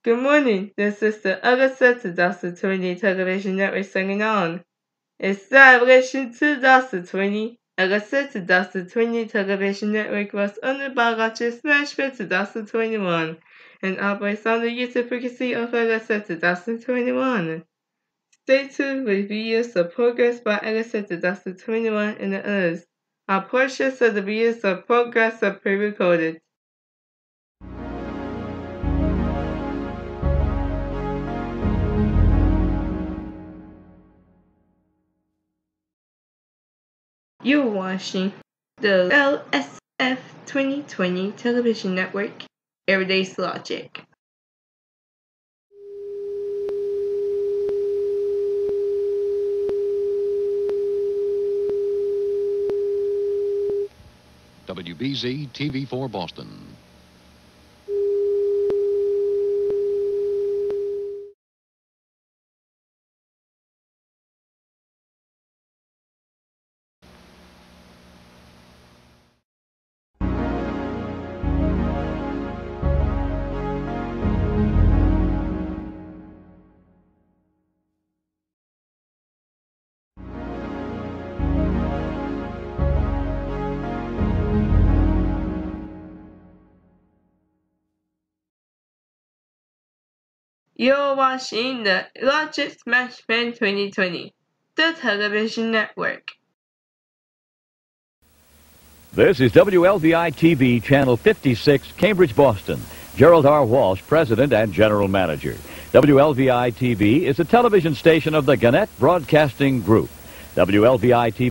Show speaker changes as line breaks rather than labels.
Good morning, this is the Augusta 2020 television network signing on. Established in 2020, Augusta 2020 television network was owned by Rogers Nashville 2021 and operates on the user frequency of Augusta 2021. Stay tuned with videos of progress by Augusta 2021 and others. Our portions of the videos of progress are pre-recorded. You're watching the LSF 2020 television network, Everyday's Logic.
WBZ TV4 Boston.
You're watching the Logic Smash Band 2020, the television network.
This is WLVI-TV, Channel 56, Cambridge, Boston. Gerald R. Walsh, President and General Manager. WLVI-TV is a television station of the Gannett Broadcasting Group. WLVI-TV